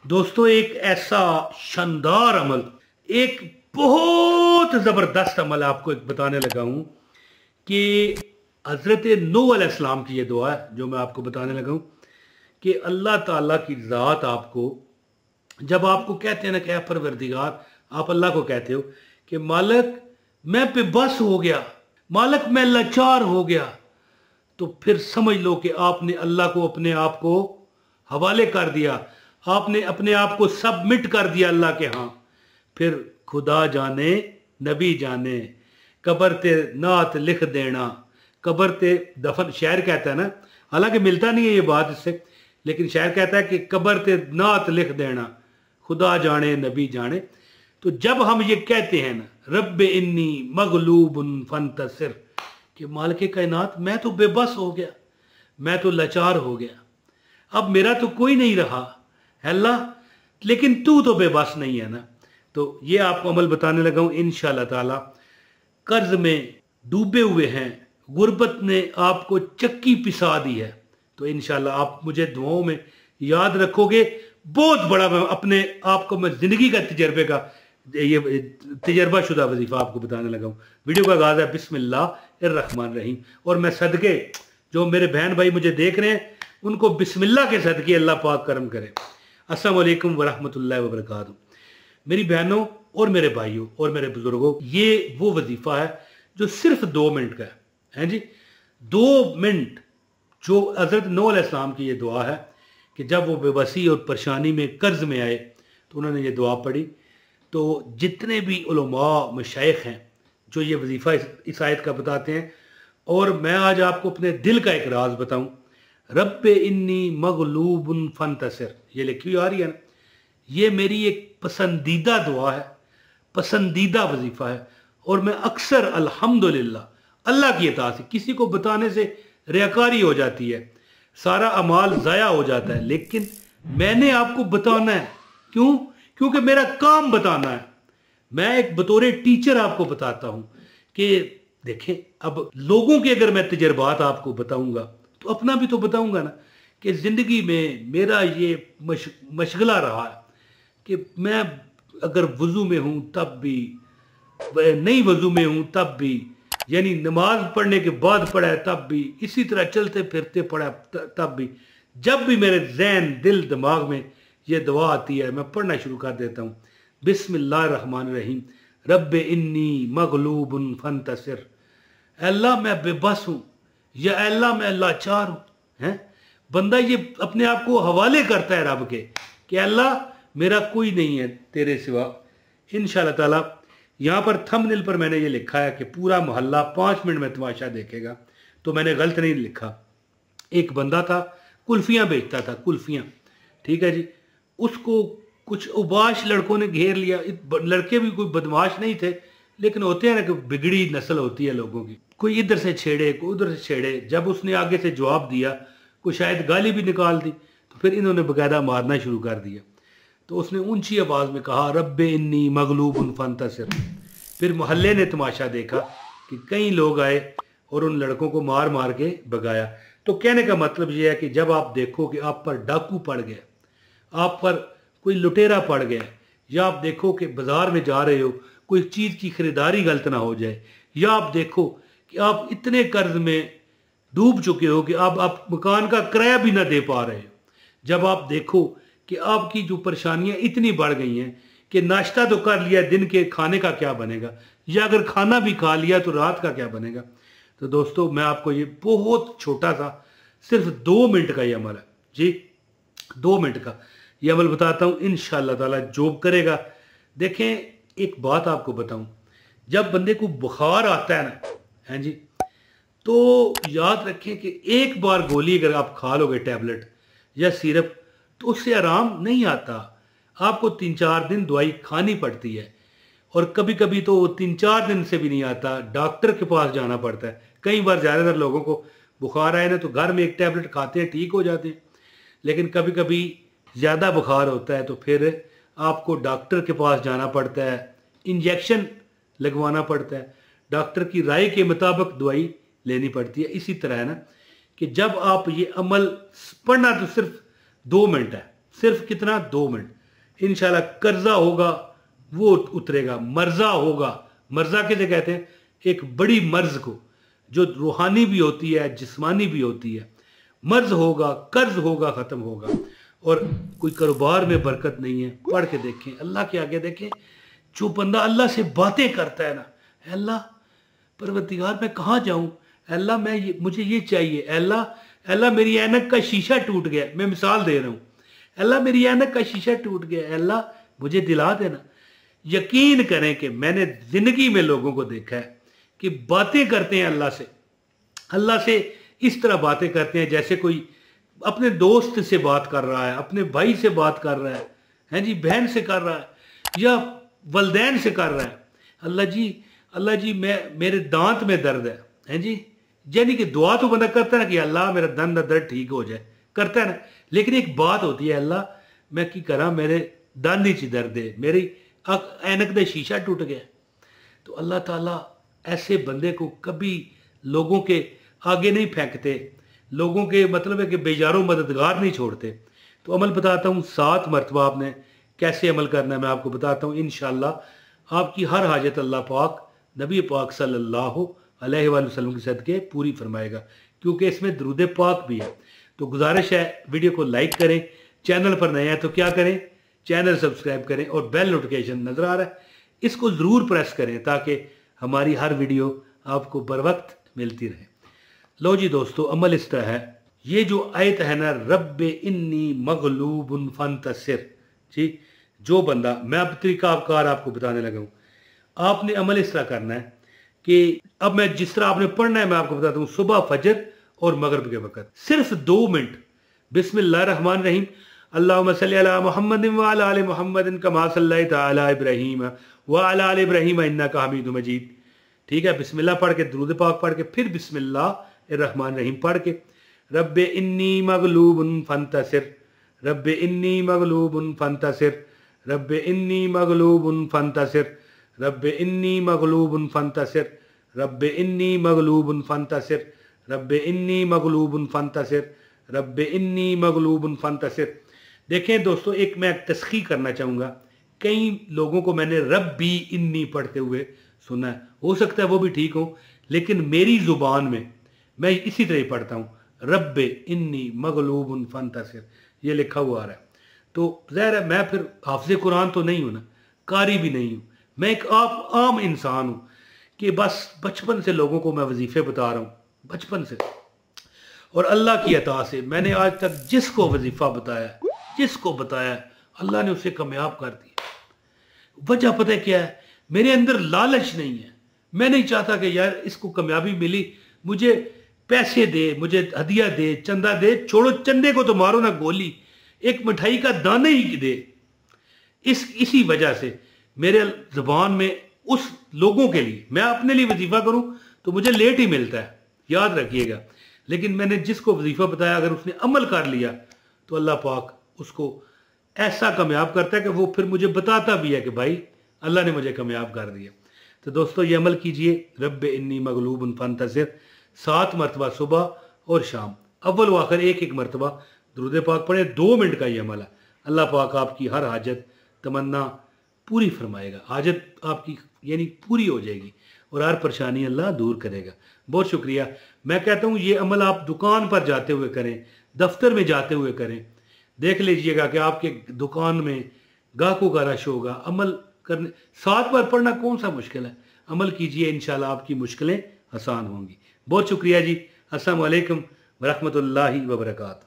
दोस्तों, एक ऐसा शानदार अमल, एक बहुत ज़बरदस्त अमल आपको एक बताने लगा हूँ कि हज़रत नूह अलैहिस्सलाम की ये दुआ है जो मैं आपको बताने लगा हूँ कि अल्लाह ताला की ज़ात आपको, जब आपको कहते हैं ना कि ऐ परवरदिगार, आप अल्लाह को कहते हो कि मालिक मैं बेबस हो गया, मालिक मैं लाचार हो गया, तो फिर समझ लो कि आपने अल्लाह को अपने आप को हवाले कर दिया, आपने अपने आप को सबमिट कर दिया अल्लाह के हाँ। फिर खुदा जाने नबी जाने कबर ते नात लिख देना, कबर ते दफन, शायर कहता है ना, हालांकि मिलता नहीं है ये बात इससे, लेकिन शायर कहता है कि कबर ते नात लिख देना, खुदा जाने नबी जाने। तो जब हम ये कहते हैं ना रब्बे इन्नी मगलूबुन फंतसिर, कि मालिक कायनात मैं तो बेबस हो गया, मैं तो लाचार हो गया, अब मेरा तो कोई नहीं रहा अल्लाह, लेकिन तू तो बेबस नहीं है ना। तो ये आपको अमल बताने लगा हूँ इंशाअल्लाह ताला। कर्ज में डूबे हुए हैं, गुर्बत ने आपको चक्की पिसा दी है, तो इंशाअल्लाह आप मुझे दुआओं में याद रखोगे। बहुत बड़ा मैं अपने आपको मैं जिंदगी का तजर्बे का ये तजर्बा शुदा वजीफा आपको बताने लगा हूँ। वीडियो का आगाज़ है बिस्मिल्लाहिर्रहमानिर्रहीम, और मैं सदके जो मेरे बहन भाई मुझे देख रहे हैं उनको बिस्मिल्लाह के सदके अल्लाह पाक करम करे। अस्सलाम वालेकुम वरहमतुल्लाहि वबरकातुहू। मेरी बहनों और मेरे भाइयों और मेरे बुजुर्गों, ये वो वजीफा है जो सिर्फ 2 मिनट का है जी। 2 मिनट जो हज़रत नूह अलैहिस्सलाम की ये दुआ है कि जब वो बेबसी और परेशानी में कर्ज में आए तो उन्होंने ये दुआ पढ़ी। तो जितने भी उलमा मशाइख हैं जो ये वजीफ़ा इस आयत का बताते हैं, और मैं आज आपको अपने दिल का एक राज बताऊं, रब्बे इन्नी मगलूबुन फंतसिर, ये लिखी हुई आ रही है ना, ये मेरी एक पसंदीदा दुआ है, पसंदीदा वजीफ़ा है, और मैं अक्सर अल्हम्दुलिल्लाह अल्लाह की अता से, किसी को बताने से रियाकारी हो जाती है, सारा अमाल ज़ाया हो जाता है, लेकिन मैंने आपको बताना है। क्यों? क्योंकि मेरा काम बताना है। मैं एक बतौर टीचर आपको बताता हूं कि देखें, अब लोगों के अगर मैं तजर्बात आपको बताऊंगा तो अपना भी तो बताऊंगा ना, कि ज़िंदगी में मेरा ये मशगला रहा है कि मैं अगर वज़ू में हूं तब भी, नहीं वज़ू में हूं तब भी, यानी नमाज पढ़ने के बाद पढ़ा है तब भी, इसी तरह चलते फिरते पढ़ा तब भी, जब भी मेरे जहन दिल दिमाग में ये दुआ आती है मैं पढ़ना शुरू कर देता हूँ बिस्मिल्लाहिर्रहमानिर्रहीम, रब्बे इन्नी मगलूबुन फंतसिर, अल्लाह मैं बेबस हूँ, या अल्लाह मैं लाचार हूँ। हैं, बंदा ये अपने आप को हवाले करता है रब के कि अल्लाह मेरा कोई नहीं है तेरे सिवा। इंशाअल्लाह ताला यहाँ पर थंबनेल पर मैंने ये लिखा है कि पूरा मोहल्ला 5 मिनट में तमाशा देखेगा, तो मैंने गलत नहीं लिखा। एक बंदा था, कुल्फियाँ बेचता था, कुल्फियाँ, ठीक है जी। उसको कुछ उबाश लड़कों ने घेर लिया। लड़के भी कोई बदमाश नहीं थे, लेकिन होते हैं ना कि बिगड़ी नस्ल होती है लोगों की, कोई इधर से छेड़े कोई उधर से छेड़े। जब उसने आगे से जवाब दिया, कोई शायद गाली भी निकाल दी, तो फिर इन्होंने बकायदा मारना शुरू कर दिया। तो उसने ऊंची आवाज़ में कहा रब्बे इन्नी मगलूबुन फंतसिर। फिर मोहल्ले ने तमाशा देखा कि कई लोग आए और उन लड़कों को मार मार के भगाया। तो कहने का मतलब यह है कि जब आप देखो कि आप पर डाकू पड़ गया, आप पर कोई लुटेरा पड़ गया, या आप देखो कि बाजार में जा रहे हो कोई चीज़ की खरीदारी गलत ना हो जाए, या आप देखो कि आप इतने कर्ज में डूब चुके हो कि आप मकान का किराया भी ना दे पा रहे हो, जब आप देखो कि आपकी जो परेशानियां इतनी बढ़ गई हैं कि नाश्ता तो कर लिया, दिन के खाने का क्या बनेगा, या अगर खाना भी खा लिया तो रात का क्या बनेगा। तो दोस्तों, मैं आपको ये बहुत छोटा सा सिर्फ 2 मिनट का ये अमल है जी, 2 मिनट का ये अमल बताता हूँ, इंशाअल्लाह ताला जॉब करेगा। देखें, एक बात आपको बताऊं, जब बंदे को बुखार आता है ना, हैं जी, तो याद रखें कि एक बार गोली अगर आप खा लोगे, टैबलेट या सिरप, तो उससे आराम नहीं आता। आपको 3-4 दिन दवाई खानी पड़ती है, और कभी कभी तो 3-4 दिन से भी नहीं आता, डॉक्टर के पास जाना पड़ता है। कई बार ज़्यादातर लोगों को बुखार आए ना तो घर में एक टैबलेट खाते हैं, ठीक हो जाते हैं, लेकिन कभी कभी ज़्यादा बुखार होता है तो फिर आपको डॉक्टर के पास जाना पड़ता है, इंजेक्शन लगवाना पड़ता है, डॉक्टर की राय के मुताबिक दवाई लेनी पड़ती है। इसी तरह है ना कि जब आप ये अमल पढ़ना, तो सिर्फ 2 मिनट है, सिर्फ कितना, 2 मिनट। इंशाल्लाह कर्जा होगा वो उतरेगा, मर्जा होगा, मर्जा किसे कहते हैं, एक बड़ी मर्ज को जो रूहानी भी होती है जिस्मानी भी होती है, मर्ज होगा, कर्ज होगा, खत्म होगा। और कोई कारोबार में बरकत नहीं है, पढ़ के देखें, अल्लाह के आगे देखें, जो बंदा अल्लाह से बातें करता है ना, अल्लाह परवरदिगार मैं कहाँ जाऊँ, अल्लाह मुझे ये चाहिए, अल्लाह मेरी ऐनक का शीशा टूट गया, मैं मिसाल दे रहा हूँ, अल्लाह मेरी ऐनक का शीशा टूट गया, अल्लाह मुझे दिला देना। यकीन करें कि मैंने जिंदगी में लोगों को देखा है कि बातें करते हैं अल्लाह से इस तरह बातें करते हैं जैसे कोई अपने दोस्त से बात कर रहा है, अपने भाई से बात कर रहा है जी, बहन से कर रहा है या वलदैन से कर रहा है। अल्लाह जी मेरे दांत में दर्द है जी, यानी कि दुआ तो बंदा करता है ना कि अल्लाह मेरा दंद दर्द ठीक हो जाए, करता है ना, लेकिन एक बात होती है, अल्लाह मैं की करा, मेरे दंद ही दर्द है, मेरी ऐनक का शीशा टूट गया। तो अल्लाह ताला ऐसे बंदे को कभी लोगों के आगे नहीं फेंकते, लोगों के मतलब है कि बेजारों मददगार नहीं छोड़ते। तो अमल बताता हूँ 7 मरतबा आपने कैसे अमल करना है, मैं आपको बताता हूँ। इंशाअल्लाह आपकी हर हाजत अल्लाह पाक नबी पाक सल्लल्लाहु अलैहि वसल्लम के सदके पूरी फरमाएगा, क्योंकि इसमें दरूद पाक भी है। तो गुजारिश है वीडियो को लाइक करें, चैनल पर नए हैं तो क्या करें, चैनल सब्सक्राइब करें और बेल नोटिफिकेशन नज़र आ रहा है इसको ज़रूर प्रेस करें ताकि हमारी हर वीडियो आपको बर वक्त मिलती रहे। लो जी दोस्तों, अमल इस तरह है, ये जो आयत है ना, रब्बे इन्नी मगलूबुन फंतसिर जी, जो बंदा, मैं अब तरीकाकार आपको बताने लगा हूँ, आपने अमल इस तरह करना है कि अब मैं जिस तरह आपने पढ़ना है मैं आपको बताता हूँ। सुबह फजर और मगरिब के वक़्त सिर्फ 2 मिनट बिस्मिल्लाहिर रहमानिर रहीम अल्लाहुम्मा सल्ली अला मुहम्मदिन व अला आलि मुहम्मदिन कमा सल्लैता अला इब्राहीम व अला आलि इब्राहीम इन्नका हमीदुम मजीद। ठीक है, बिस्मिल्लाह पढ़ के, दुरूद पाक पढ़ के, फिर बिस्मिल्लाहिर रहमानिर रहीम पढ़ के, रब्बे इन्नी मगलूबुन फंतसिर, रब्बे इन्नी मगलूबुन फंतसिर, रब्बे इन्नी मगलूबुन फंतसिर, रब्बे इन्नी मगलूबुन फंतसिर, रब्बे इन्नी मगलूबुन फंतसिर, रब्बे इन्नी मगलूबुन फंतसिर, रब्बे इन्नी मगलूबुन फंतसिर। देखें दोस्तों, एक मैं तस्खी करना चाहूँगा, कई लोगों को मैंने रब्बी इन्नी पढ़ते हुए सुना है, हो सकता है वो भी ठीक हो, लेकिन मेरी ज़ुबान में मैं इसी तरह पढ़ता हूँ, रब्बे इन्नी मगलूबुन फंतसिर, ये लिखा हुआ आ रहा है। तो ज़ाहिर है मैं फिर हाफ़िज़ कुरान तो नहीं हूँ ना, कारी भी नहीं हूँ, मैं एक आम इंसान हूँ कि बस बचपन से लोगों को मैं वजीफ़े बता रहा हूँ, बचपन से, और अल्लाह की अता से मैंने आज तक जिसको वजीफ़ा बताया, जिसको बताया, अल्लाह ने उसे कामयाब कर दिया। वजह पता है क्या है, मेरे अंदर लालच नहीं है, मैं नहीं चाहता कि यार इसको कामयाबी मिली, मुझे पैसे दे, मुझे हदिया दे, चंदा दे, छोड़ो चंदे को तो मारो ना गोली, एक मिठाई का दाना ही दे। इसी वजह से मेरे ज़ुबान में उस लोगों के लिए, मैं अपने लिए वजीफ़ा करूं तो मुझे लेट ही मिलता है, याद रखिएगा, लेकिन मैंने जिसको वजीफ़ा बताया अगर उसने अमल कर लिया तो अल्लाह पाक उसको ऐसा कामयाब करता है कि वो फिर मुझे बताता भी है कि भाई अल्लाह ने मुझे कामयाब कर दिया। तो दोस्तों ये अमल कीजिए, रब्बे इन्नी मगलूबुन फंतसिर 7 मरतबा सुबह और शाम, अव्वल व आखिर 1-1 मरतबा दुरूद पाक पढ़े, 2 मिनट का ये अमल है। अल्लाह पाक आपकी हर हाजत तमन्ना पूरी फरमाएगा, हाजत आपकी यानी पूरी हो जाएगी और हर परेशानी अल्लाह दूर करेगा। बहुत शुक्रिया। मैं कहता हूँ ये अमल आप दुकान पर जाते हुए करें, दफ्तर में जाते हुए करें, देख लीजिएगा कि आपके दुकान में गाहकों का रश होगा। अमल करने 7 बार पढ़ना कौन सा मुश्किल है, अमल कीजिए, इंशाल्लाह आपकी मुश्किलें आसान होंगी। बहुत शुक्रिया जी। अस्सलाम वालेकुम व रहमतुल्लाहि व बरकातहू।